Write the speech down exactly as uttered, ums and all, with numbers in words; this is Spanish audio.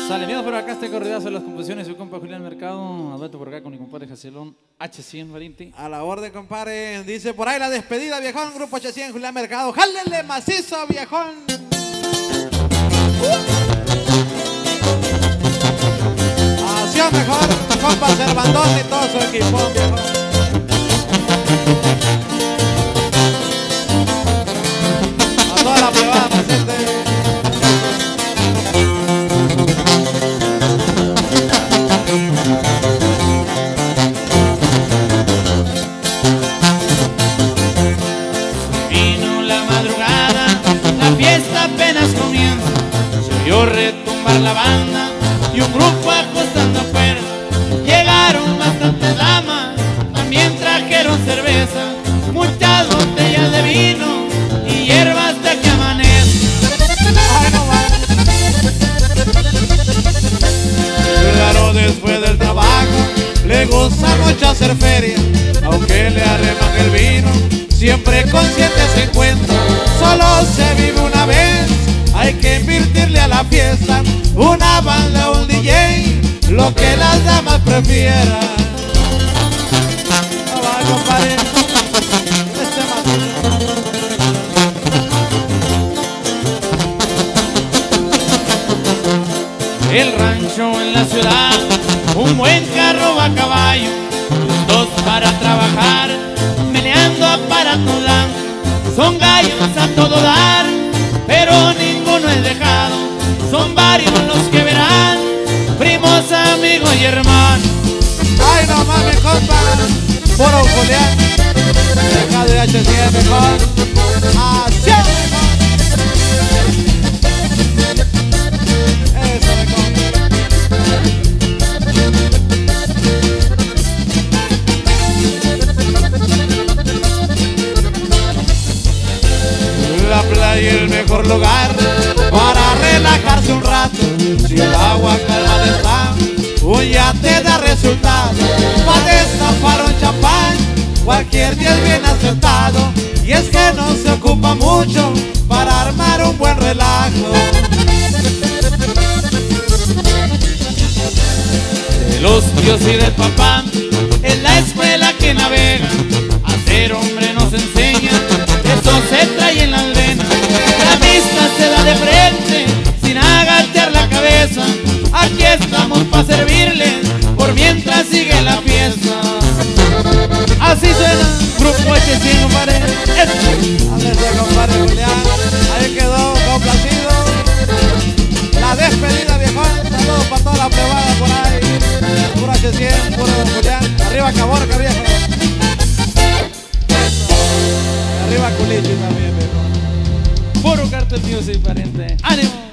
Sale, miedo por acá este corridazo de las composiciones de su compa Julián Mercado. Alberto por acá con mi compadre Jacelón H cien, pariente. A la orden, compadre. Dice por ahí la despedida, viejón. Grupo H cien, Julián Mercado. ¡Jálenle macizo, viejón! Así es mejor, compa Cervandón y todo su equipo, viejón. A toda la privada presente. Vino la madrugada, la fiesta apenas comienza. Se oyó retumbar la banda y un grupo acostando afuera. Llegaron bastantes damas, también trajeron cerveza, muchas botellas de vino y hierba hasta que amanece. Claro, después del trabajo le gusta mucho hacer feria, aunque le arreman el vino, siempre consciente se encuentra. Solo se vive una vez, hay que invertirle a la fiesta, una banda, un D J, lo que las damas prefieran. No va, compadre. Este El rancho en la ciudad, un buen carro va a caballo, dos para trabajar, meneando aparatos blancos. Son gallos a todo dar, pero ninguno es dejado. Son varios los que verán, primos, amigos y hermanos. Ay, no mames, compa, puro Julián, deja de H cien mejor, así es mejor. Eso de compa. La playa el mejor lugar para relajarse un rato. Si el agua calmada está, un yate da resultado. Para destapar un champán, cualquier día es bien acertado. Y es que no se ocupa mucho para armar un buen relajo. De los tíos y del papá, es la escuela que navega. A ser hombre nos enseña, eso se trae en las venas. La vista se da de frente, sin agatear la cabeza. Aquí estamos para servirles, por mientras sigue la fiesta. Así suena Grupo H cien, compadre. Ándese, compadre Julián, ahí quedó complacido. La despedida, viejón. Saludos para toda la plebada por ahí. Puro H cien, puro Julián. Arriba Caborca, viejo. Y arriba Culichi también, viejo. Puro cartel, tío, sí, pariente. ¡Ánimo!